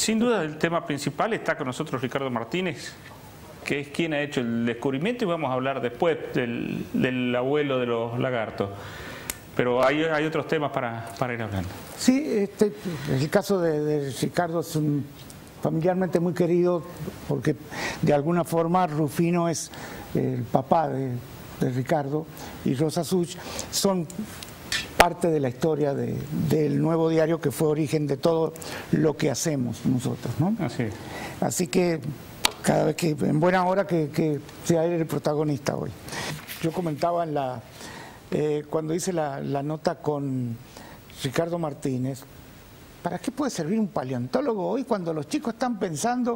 Sin duda el tema principal está con nosotros Ricardo Martínez, que es quien ha hecho el descubrimiento, y vamos a hablar después del abuelo de los lagartos. Pero hay otros temas para ir hablando. Sí, el caso de Ricardo es familiarmente muy querido porque de alguna forma Rufino es el papá de Ricardo y Rosa Such son parte de la historia del Nuevo Diario, que fue origen de todo lo que hacemos nosotros, ¿no? Así que cada vez que, en buena hora que sea él el protagonista hoy. Yo comentaba cuando hice la nota con Ricardo Martínez, ¿para qué puede servir un paleontólogo hoy cuando los chicos están pensando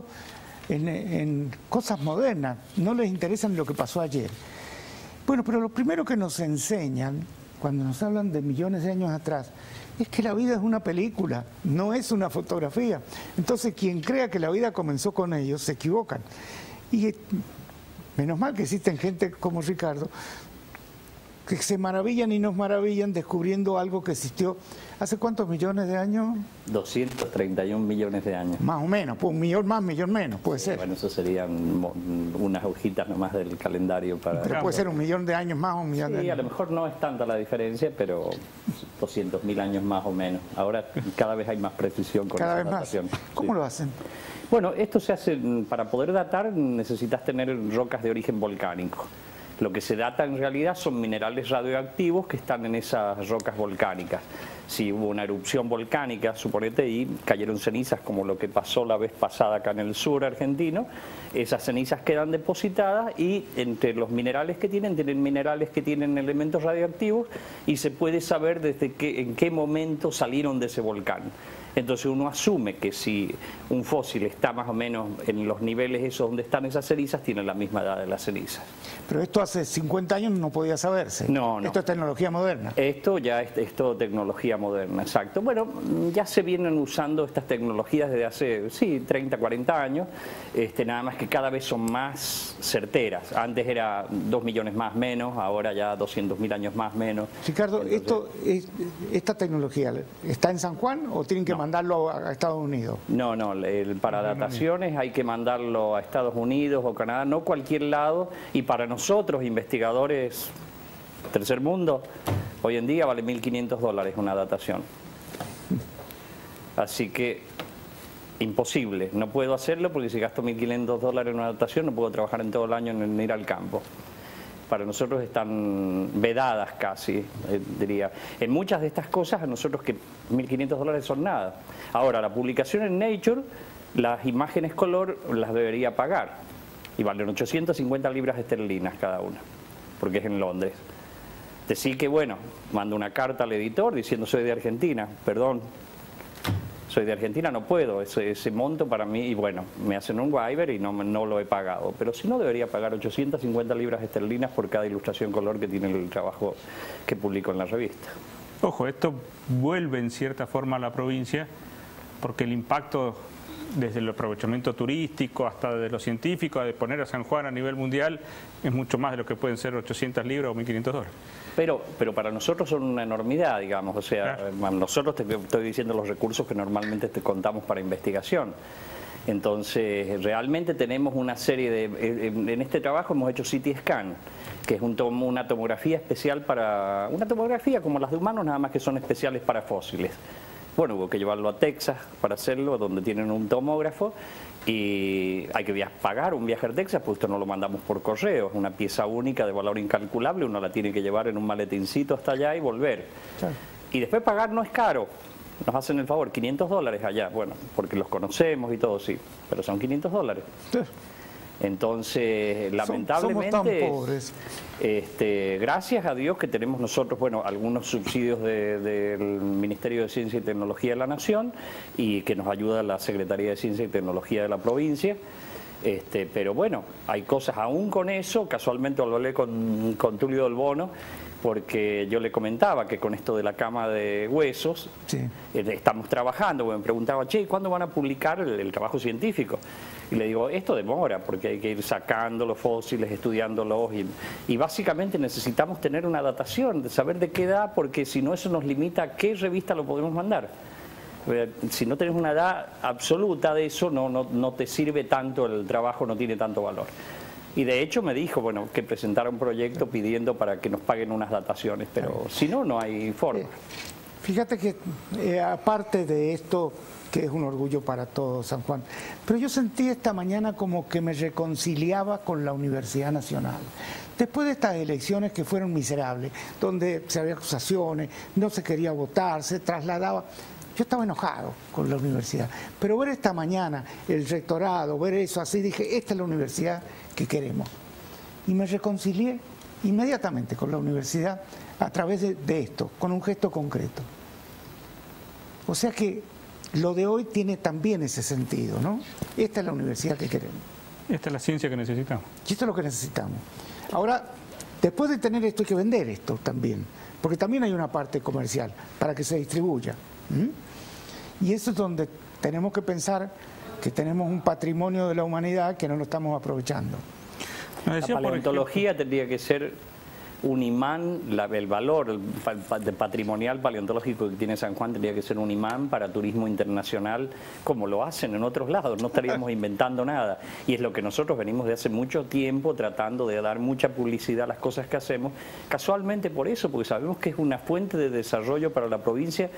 en cosas modernas? No les interesa lo que pasó ayer. Bueno, pero lo primero que nos enseñan, cuando nos hablan de millones de años atrás, es que la vida es una película, no es una fotografía. Entonces, quien crea que la vida comenzó con ellos, se equivocan. Y menos mal que existen gente como Ricardo, que se maravillan y nos maravillan descubriendo algo que existió ¿hace cuántos millones de años? 231 millones de años. Más o menos, pues un millón más, millón menos, puede ser. Bueno, eso serían unas hojitas nomás del calendario para... Pero puede ser un millón de años más o un millón de años. Sí, a lo mejor no es tanta la diferencia, pero 200.000 años más o menos. Ahora cada vez hay más precisión con esa datación. ¿Cómo lo hacen? Bueno, esto se hace, para poder datar necesitas tener rocas de origen volcánico. Lo que se data en realidad son minerales radioactivos que están en esas rocas volcánicas. Si hubo una erupción volcánica, suponete, y cayeron cenizas como lo que pasó la vez pasada acá en el sur argentino, esas cenizas quedan depositadas y entre los minerales que tienen minerales que tienen elementos radioactivos y se puede saber en qué momento salieron de ese volcán. Entonces uno asume que si un fósil está más o menos en los niveles esos donde están esas cenizas, tiene la misma edad de las cenizas. Pero esto hace 50 años no podía saberse. No. Esto es tecnología moderna. Esto ya es todo tecnología moderna, exacto. Bueno, ya se vienen usando estas tecnologías desde hace, 30, 40 años, nada más que cada vez son más certeras. Antes era 2 millones más menos, ahora ya 200.000 años más menos. Ricardo, ¿esta tecnología está en San Juan o tienen que mandarlo a Estados Unidos? No, para dataciones hay que mandarlo a Estados Unidos o Canadá, no cualquier lado, y para nosotros, investigadores tercer mundo, hoy en día vale $1.500 una datación. Así que imposible, no puedo hacerlo porque si gasto $1.500 en una datación no puedo trabajar en todo el año en ir al campo. Para nosotros están vedadas casi, diría. En muchas de estas cosas a nosotros que $1.500 son nada. Ahora, la publicación en Nature, las imágenes color las debería pagar y valen 850 libras esterlinas cada una, porque es en Londres. Decir que, bueno, mando una carta al editor diciendo soy de Argentina, perdón, soy de Argentina, no puedo, ese monto para mí, y bueno, me hacen un waiver y no lo he pagado, pero si no debería pagar 850 libras esterlinas por cada ilustración color que tiene el trabajo que publico en la revista. Ojo, esto vuelve en cierta forma a la provincia, porque el impacto desde el aprovechamiento turístico hasta de los científicos, de poner a San Juan a nivel mundial, es mucho más de lo que pueden ser 800 libras o $1.500. Pero para nosotros son una enormidad, digamos, o sea, nosotros te estoy diciendo los recursos que normalmente te contamos para investigación. Entonces, realmente tenemos una serie de... En este trabajo hemos hecho CT scan, que es una tomografía especial para... Una tomografía como las de humanos, nada más que son especiales para fósiles. Bueno, hubo que llevarlo a Texas para hacerlo, donde tienen un tomógrafo, y hay que pagar un viaje a Texas, pues esto no lo mandamos por correo, es una pieza única de valor incalculable, uno la tiene que llevar en un maletincito hasta allá y volver. Sí. Y después pagar no es caro, nos hacen el favor, $500 allá, bueno, porque los conocemos y todo, sí, pero son $500. Sí. Entonces, lamentablemente, somos tan pobres. Gracias a Dios que tenemos nosotros, bueno, algunos subsidios del Ministerio de Ciencia y Tecnología de la Nación y que nos ayuda la Secretaría de Ciencia y Tecnología de la provincia. Pero bueno, hay cosas aún con eso, casualmente lo hablé con Tulio del Bono, porque yo le comentaba que con esto de la cama de huesos estamos trabajando, me preguntaba, che, ¿cuándo van a publicar el trabajo científico? Y le digo, esto demora, porque hay que ir sacando los fósiles, estudiándolos, y básicamente necesitamos tener una datación, de saber de qué edad, porque si no eso nos limita a qué revista lo podemos mandar. Si no tenés una edad absoluta de eso, no te sirve tanto, el trabajo no tiene tanto valor. Y de hecho me dijo, bueno, que presentara un proyecto pidiendo para que nos paguen unas dataciones, pero si no, no hay forma. Fíjate que aparte de esto, que es un orgullo para todos, San Juan, pero yo sentí esta mañana como que me reconciliaba con la Universidad Nacional. Después de estas elecciones que fueron miserables, donde se había acusaciones, no se quería votar, se trasladaba, yo estaba enojado con la universidad. Pero ver esta mañana el rectorado, ver eso así, dije, esta es la universidad que queremos. Y me reconcilié inmediatamente con la universidad a través de esto, con un gesto concreto. O sea que lo de hoy tiene también ese sentido, ¿no? Esta es la universidad que queremos. Esta es la ciencia que necesitamos. Y esto es lo que necesitamos. Ahora, después de tener esto hay que vender esto también, porque también hay una parte comercial para que se distribuya. Y eso es donde tenemos que pensar que tenemos un patrimonio de la humanidad que no lo estamos aprovechando. La paleontología tendría que ser un imán, el valor patrimonial paleontológico que tiene San Juan tendría que ser un imán para turismo internacional, como lo hacen en otros lados, no estaríamos inventando nada. Y es lo que nosotros venimos de hace mucho tiempo tratando de dar mucha publicidad a las cosas que hacemos, casualmente por eso, porque sabemos que es una fuente de desarrollo para la provincia.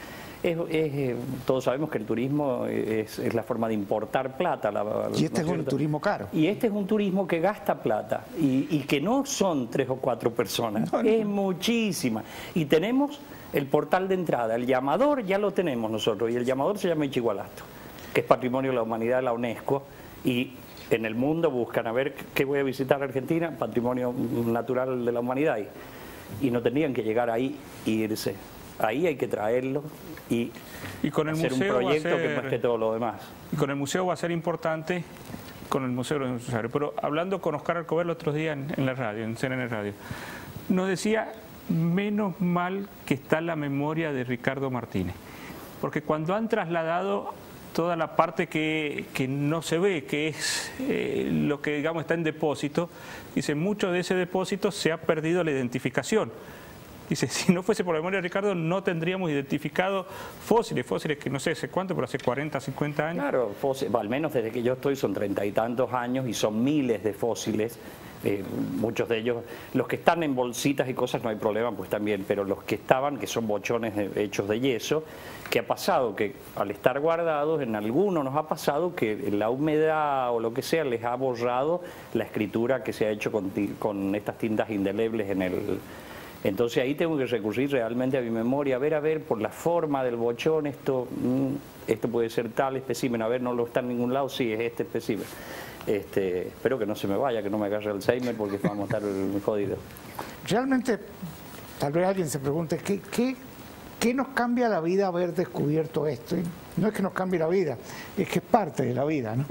Todos sabemos que el turismo es la forma de importar plata. Y este es un turismo caro. Y este es un turismo que gasta plata y que no son 3 o 4 personas. Es muchísima. Y tenemos el portal de entrada, el llamador ya lo tenemos nosotros, y el llamador se llama Ichigualasto, que es Patrimonio de la Humanidad de la UNESCO, y en el mundo buscan a ver qué voy a visitar Argentina, Patrimonio Natural de la Humanidad, y no tendrían que llegar ahí e irse. Ahí hay que traerlo y con el hacer un proyecto que muestre todo lo demás. Y con el museo va a ser importante, con el museo es necesario. Pero hablando con Oscar Alcover el otro día en la radio, en CNN Radio, nos decía, menos mal que está la memoria de Ricardo Martínez, porque cuando han trasladado toda la parte que no se ve, que es lo que digamos está en depósito, dice, mucho de ese depósito se ha perdido la identificación. Dice, si no fuese por la memoria de Ricardo, no tendríamos identificado fósiles que no sé hace cuánto, pero hace 40, 50 años. Claro, al menos desde que yo estoy son 30 y tantos años y son miles de fósiles. Muchos de ellos, los que están en bolsitas y cosas no hay problema, pues también, pero los que estaban, que son bochones hechos de yeso, ¿qué ha pasado? Que al estar guardados, en algunos nos ha pasado que la humedad o lo que sea les ha borrado la escritura que se ha hecho con estas tintas indelebles en el... Entonces ahí tengo que recurrir realmente a mi memoria, a ver, por la forma del bochón, esto puede ser tal espécimen, a ver, no lo está en ningún lado, sí, es este espécimen. Espero que no se me vaya, que no me agarre Alzheimer porque vamos a estar jodidos. Realmente, tal vez alguien se pregunte, ¿qué nos cambia la vida haber descubierto esto? Y no es que nos cambie la vida, es que es parte de la vida, ¿no?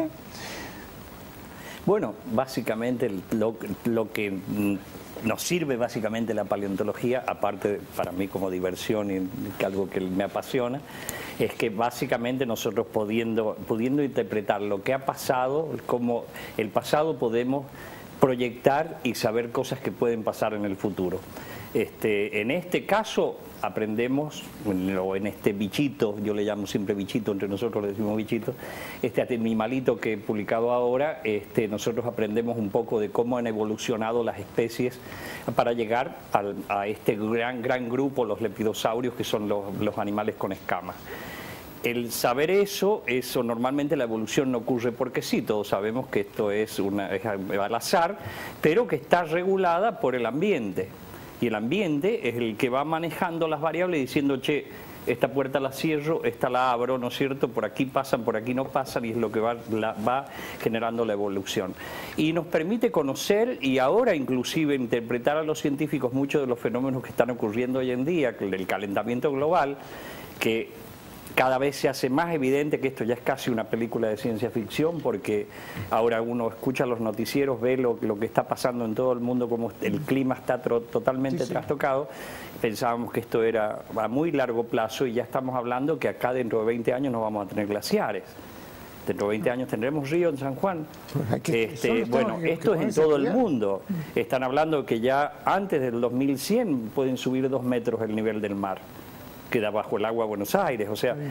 Bueno, básicamente lo que nos sirve básicamente la paleontología, aparte para mí como diversión y algo que me apasiona, es que básicamente nosotros pudiendo interpretar lo que ha pasado, como el pasado podemos proyectar y saber cosas que pueden pasar en el futuro. En este caso aprendemos, o en este bichito, yo le llamo siempre bichito, entre nosotros le decimos bichito, este animalito que he publicado ahora, nosotros aprendemos un poco de cómo han evolucionado las especies para llegar a este gran grupo, los lepidosaurios, que son los animales con escamas. El saber eso normalmente la evolución no ocurre porque sí, todos sabemos que esto es al azar, pero que está regulada por el ambiente. Y el ambiente es el que va manejando las variables diciendo, che, esta puerta la cierro, esta la abro, ¿no es cierto? Por aquí pasan, por aquí no pasan, y es lo que va generando la evolución. Y nos permite conocer y ahora inclusive interpretar a los científicos muchos de los fenómenos que están ocurriendo hoy en día, el calentamiento global, que cada vez se hace más evidente que esto ya es casi una película de ciencia ficción, porque ahora uno escucha los noticieros, ve lo que está pasando en todo el mundo, como el clima está totalmente trastocado. Pensábamos que esto era a muy largo plazo y ya estamos hablando que acá dentro de 20 años no vamos a tener glaciares. Dentro de 20 años tendremos río en San Juan. Bueno, esto es en todo el mundo. Están hablando que ya antes del 2100 pueden subir 2 metros el nivel del mar. Queda bajo el agua Buenos Aires, o sea,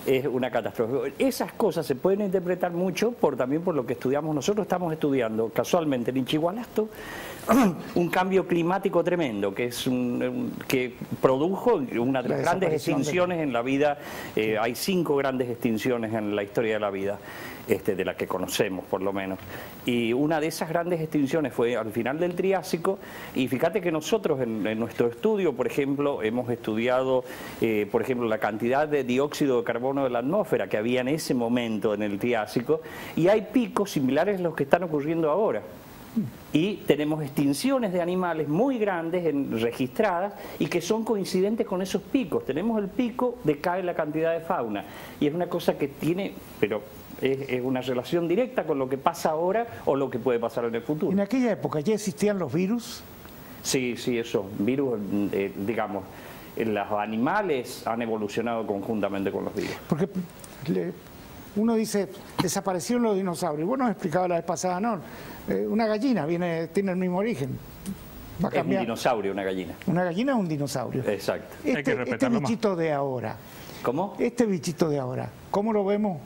es una catástrofe. Esas cosas se pueden interpretar mucho también por lo que estudiamos. Nosotros estamos estudiando casualmente en Inchigualasto un cambio climático tremendo, que es que produjo una de las grandes extinciones en la vida. Hay 5 grandes extinciones en la historia de la vida, de las que conocemos por lo menos. Y una de esas grandes extinciones fue al final del Triásico, y fíjate que nosotros en nuestro estudio, por ejemplo, hemos estudiado, por ejemplo, la cantidad de dióxido de carbono de la atmósfera que había en ese momento en el Triásico, y hay picos similares a los que están ocurriendo ahora. Y tenemos extinciones de animales muy grandes registradas y que son coincidentes con esos picos. Tenemos el pico, decae la cantidad de fauna, y es una cosa que tiene, pero es una relación directa con lo que pasa ahora o lo que puede pasar en el futuro. ¿En aquella época ya existían los virus? Sí, eso, virus, digamos, los animales han evolucionado conjuntamente con los virus. Porque uno dice, desaparecieron los dinosaurios. Vos nos explicabas la vez pasada, ¿no? Una gallina tiene el mismo origen. Va a cambiar. Es un dinosaurio, una gallina. Una gallina es un dinosaurio. Exacto. Este bichito de ahora. ¿Cómo? Este bichito de ahora, ¿cómo lo vemos?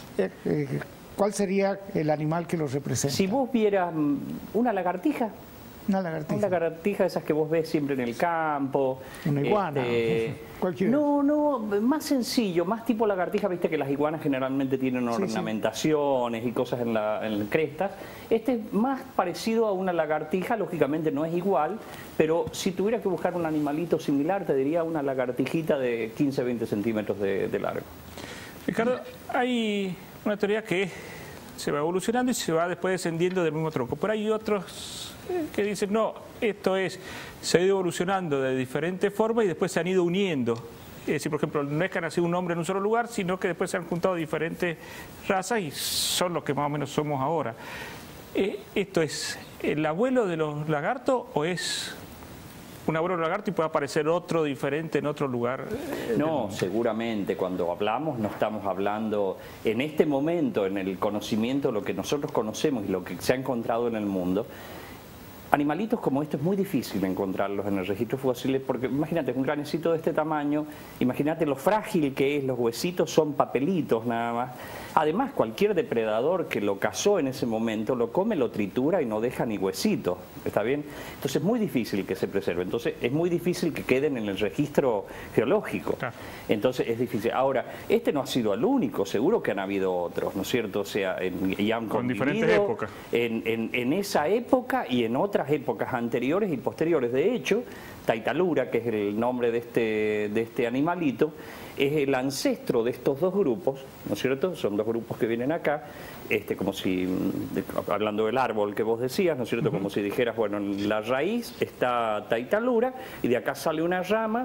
¿Cuál sería el animal que lo representa? Si vos vieras una lagartija. Una lagartija. Una lagartija, esas que vos ves siempre en el campo. Una iguana. Cualquiera. No, más sencillo, más tipo lagartija. Viste que las iguanas generalmente tienen ornamentaciones y cosas en las crestas. Este es más parecido a una lagartija, lógicamente no es igual, pero si tuviera que buscar un animalito similar, te diría una lagartijita de 15-20 centímetros de largo. Ricardo, hay una teoría que se va evolucionando y se va después descendiendo del mismo tronco, pero hay otros que dicen, no, se ha ido evolucionando de diferentes formas y después se han ido uniendo. Es decir, por ejemplo, no es que ha nacido un hombre en un solo lugar, sino que después se han juntado diferentes razas y son los que más o menos somos ahora. ¿Esto es el abuelo de los lagartos o es un abuelo lagarto y puede aparecer otro diferente en otro lugar? No, seguramente cuando hablamos no estamos hablando en este momento, en el conocimiento, lo que nosotros conocemos y lo que se ha encontrado en el mundo. Animalitos como estos es muy difícil encontrarlos en el registro fósil, porque imagínate, un granecito de este tamaño, imagínate lo frágil que es, los huesitos son papelitos nada más. Además, cualquier depredador que lo cazó en ese momento lo come, lo tritura y no deja ni huesitos, ¿está bien? Entonces es muy difícil que se preserve, entonces es muy difícil que queden en el registro geológico. Entonces es difícil. Ahora, este no ha sido el único, seguro que han habido otros, ¿no es cierto? O sea, y han con diferentes épocas. En esa época y en otras épocas anteriores y posteriores. De hecho, Taitalura, que es el nombre de este animalito, es el ancestro de estos dos grupos, ¿no es cierto? Son dos grupos que vienen acá, como si, hablando del árbol que vos decías, ¿no es cierto? Como si dijeras, bueno, en la raíz está Taitalura y de acá sale una rama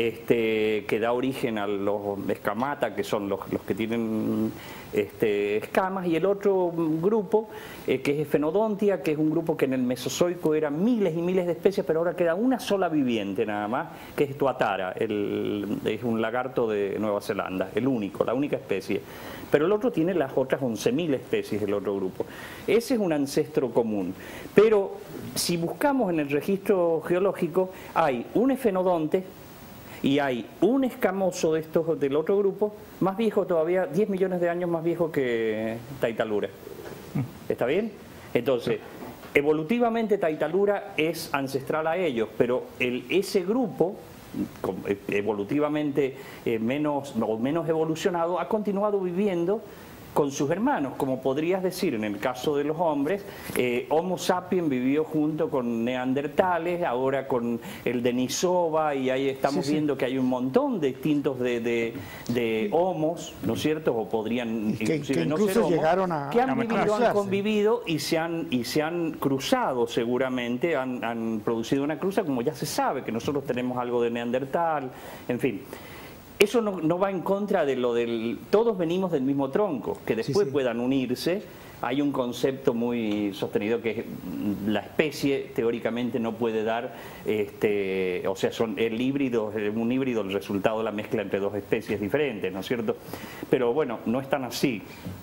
que da origen a los escamata, que son los que tienen escamas, y el otro grupo que es Sphenodontia, que es un grupo que en el Mesozoico eran miles y miles de especies, pero ahora queda una sola viviente nada más, que es Tuatara, es un lagarto de Nueva Zelanda, la única especie. Pero el otro tiene las otras 11.000 especies, el otro grupo. Ese es un ancestro común. Pero si buscamos en el registro geológico, hay un Sphenodonte y hay un escamoso del otro grupo, más viejo todavía, 10 millones de años más viejo que Taitalura. ¿Está bien? Entonces, evolutivamente Taitalura es ancestral a ellos, pero ese grupo, evolutivamente menos evolucionado, ha continuado viviendo con sus hermanos, como podrías decir en el caso de los hombres. Homo sapiens vivió junto con neandertales, ahora con el Denisova, y ahí estamos viendo que hay un montón de distintos de homos, ¿no es cierto? O podrían inclusive no ser homos, llegaron que han vivido, han convivido y se han cruzado seguramente, han producido una cruza, como ya se sabe que nosotros tenemos algo de neandertal, en fin. Eso no va en contra de lo del... Todos venimos del mismo tronco, que después puedan unirse. Hay un concepto muy sostenido que la especie teóricamente no puede dar, o sea, un híbrido, el resultado de la mezcla entre dos especies diferentes, ¿no es cierto? Pero bueno, no es tan así.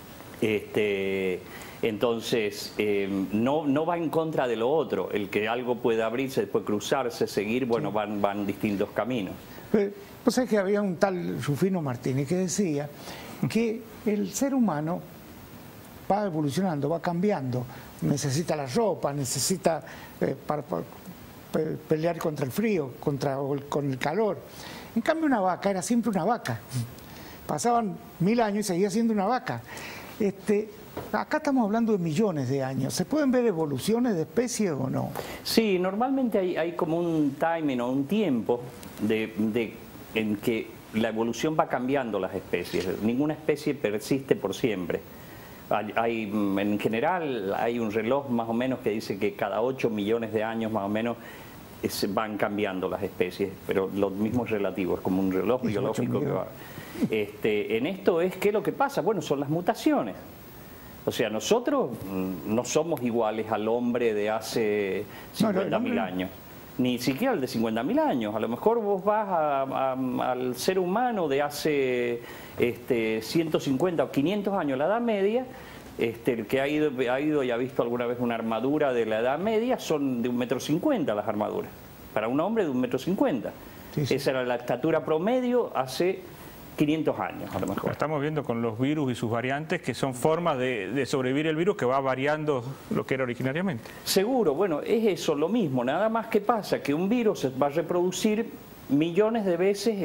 Entonces, no va en contra de lo otro. El que algo pueda abrirse, después cruzarse, seguir, bueno, van distintos caminos. Pues es que había un tal Rufino Martínez que decía que el ser humano va evolucionando, va cambiando, necesita la ropa, necesita para pelear contra el frío, con el calor. En cambio una vaca era siempre una vaca. Pasaban 1000 años y seguía siendo una vaca. Acá estamos hablando de millones de años. ¿Se pueden ver evoluciones de especies o no? Sí, normalmente hay como un timing o un tiempo en que la evolución va cambiando las especies. Ninguna especie persiste por siempre. En general hay un reloj más o menos que dice que cada 8 millones de años más o menos van cambiando las especies, pero lo mismo es relativo, es como un reloj biológico que va. En esto ¿qué es lo que pasa? Bueno, son las mutaciones. O sea, nosotros no somos iguales al hombre de hace 50.000 años, ni siquiera al de 50.000 años. A lo mejor vos vas al ser humano de hace 150 o 500 años, la Edad Media. El que ha ido y ha visto alguna vez una armadura de la Edad Media, son de 1,50 m las armaduras. Para un hombre de 1,50 m. Sí, sí. Esa era la estatura promedio hace 500 años, a lo mejor. Lo estamos viendo con los virus y sus variantes, que son formas de sobrevivir el virus que va variando lo que era originariamente. Seguro, bueno, es eso lo mismo. Nada más que pasa que un virus se va a reproducir millones de veces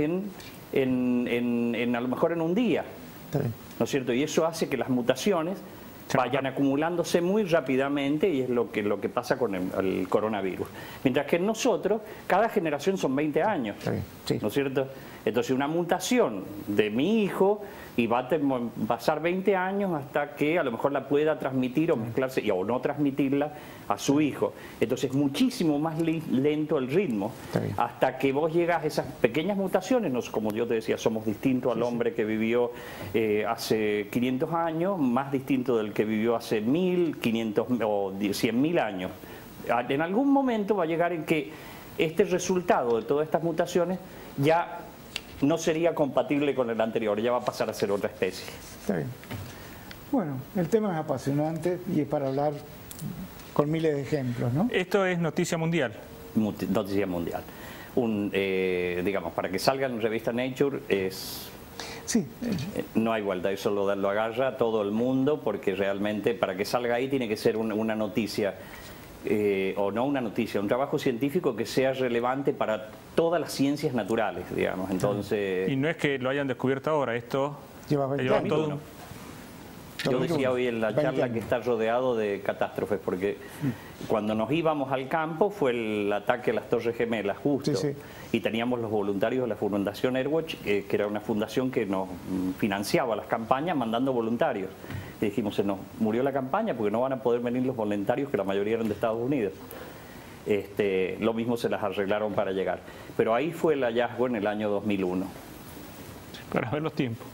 a lo mejor en un día. ¿No es cierto? Y eso hace que las mutaciones vayan acumulándose muy rápidamente, y es lo que pasa con el coronavirus. Mientras que en nosotros, cada generación son 20 años, ¿no es cierto? Entonces una mutación de mi hijo y va a pasar 20 años hasta que a lo mejor la pueda transmitir o mezclarse o no transmitirla a su hijo. Entonces es muchísimo más lento el ritmo hasta que vos llegas a esas pequeñas mutaciones. Como yo te decía, somos distintos al hombre que vivió hace 500 años, más distinto del que vivió hace 1000, 500 o 100.000 años. En algún momento va a llegar en que este resultado de todas estas mutaciones ya no sería compatible con el anterior, ya va a pasar a ser otra especie. Está bien. Bueno, el tema es apasionante y es para hablar con miles de ejemplos, ¿no? Esto es noticia mundial. Noticia mundial. Digamos, para que salga en revista Nature sí. No hay vuelta, eso lo agarra todo el mundo, porque realmente para que salga ahí tiene que ser una noticia. O no una noticia, un trabajo científico que sea relevante para todas las ciencias naturales, digamos. Entonces, y no es que lo hayan descubierto ahora, esto lleva todo. Yo decía hoy en la charla que está rodeado de catástrofes, porque cuando nos íbamos al campo fue el ataque a las Torres Gemelas, justo, y teníamos los voluntarios de la Fundación Airwatch, que era una fundación que nos financiaba las campañas mandando voluntarios. Y dijimos, se nos murió la campaña porque no van a poder venir los voluntarios, que la mayoría eran de Estados Unidos. Lo mismo se las arreglaron para llegar. Pero ahí fue el hallazgo en el año 2001. Para ver los tiempos.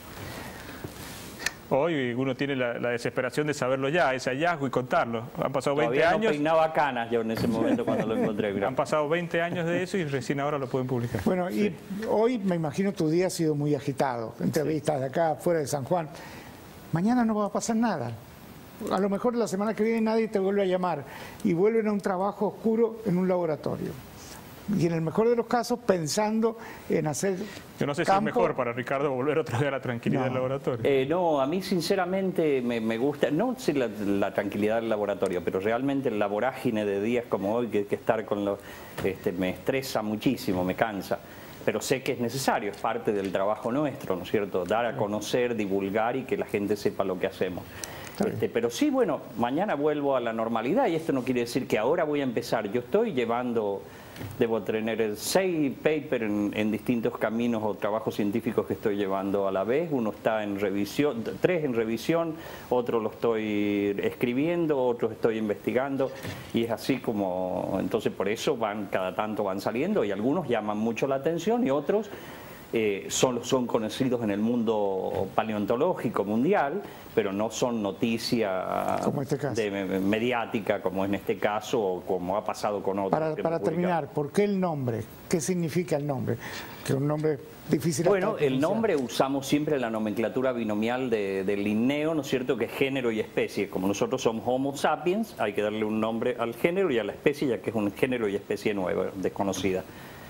Hoy uno tiene la desesperación de saberlo ya, ese hallazgo, y contarlo. Han pasado 20 Todavía años. No peinaba canas yo en ese momento cuando lo encontré. Han pasado 20 años de eso y recién ahora lo pueden publicar. Bueno, y hoy me imagino tu día ha sido muy agitado. Entrevistas de acá, fuera de San Juan. Mañana no va a pasar nada. A lo mejor la semana que viene nadie te vuelve a llamar y vuelven a un trabajo oscuro en un laboratorio. Y en el mejor de los casos pensando en hacer Yo no sé si es mejor para Ricardo volver otra vez a la tranquilidad del laboratorio. No, a mí sinceramente me gusta, no sé la tranquilidad del laboratorio, pero realmente la vorágine de días como hoy, que hay que estar con los... me estresa muchísimo, me cansa. Pero sé que es necesario, es parte del trabajo nuestro, ¿no es cierto? Dar a conocer, divulgar y que la gente sepa lo que hacemos. Pero sí, bueno, mañana vuelvo a la normalidad, y esto no quiere decir que ahora voy a empezar. Yo estoy llevando, debo tener 6 papers en distintos caminos o trabajos científicos que estoy llevando a la vez. Uno está en revisión, 3 en revisión, otro lo estoy escribiendo, otro estoy investigando, y es así como, entonces por eso cada tanto van saliendo, y algunos llaman mucho la atención y otros son conocidos en el mundo paleontológico mundial, pero no son noticia mediática como en este caso o como ha pasado con otros. Para terminar, ¿por qué el nombre? ¿Qué significa el nombre? Que es un nombre difícil. Bueno, el nombre usamos siempre la nomenclatura binomial del Linneo, ¿no es cierto?, que es género y especie. Como nosotros somos Homo sapiens, hay que darle un nombre al género y a la especie, ya que es un género y especie nueva, desconocida.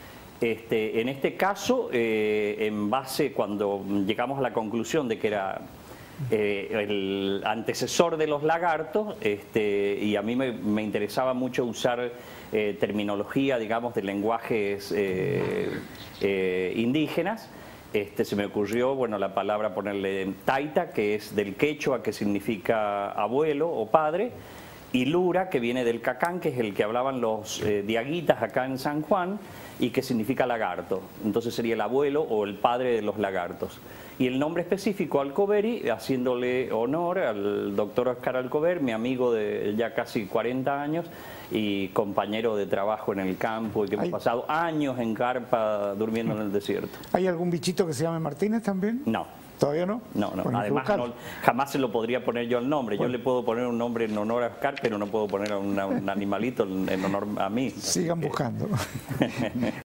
En este caso, en base, cuando llegamos a la conclusión de que era el antecesor de los lagartos, y a mí me interesaba mucho usar terminología, digamos, de lenguajes indígenas, se me ocurrió, bueno, la palabra ponerle taita, que es del quechua, que significa abuelo o padre, y lura, que viene del cacán, que es el que hablaban los diaguitas acá en San Juan, y que significa lagarto. Entonces sería el abuelo o el padre de los lagartos. Y el nombre específico Alcovery, haciéndole honor al doctor Oscar Alcover, mi amigo de ya casi 40 años y compañero de trabajo en el campo, y que hemos pasado años en carpa durmiendo en el desierto. ¿Hay algún bichito que se llame Martínez también? No. ¿Todavía no? No. Bueno, además jamás se lo podría poner yo el nombre. Bueno. Yo le puedo poner un nombre en honor a Oscar, pero no puedo poner un animalito en honor a mí. Sigan buscando.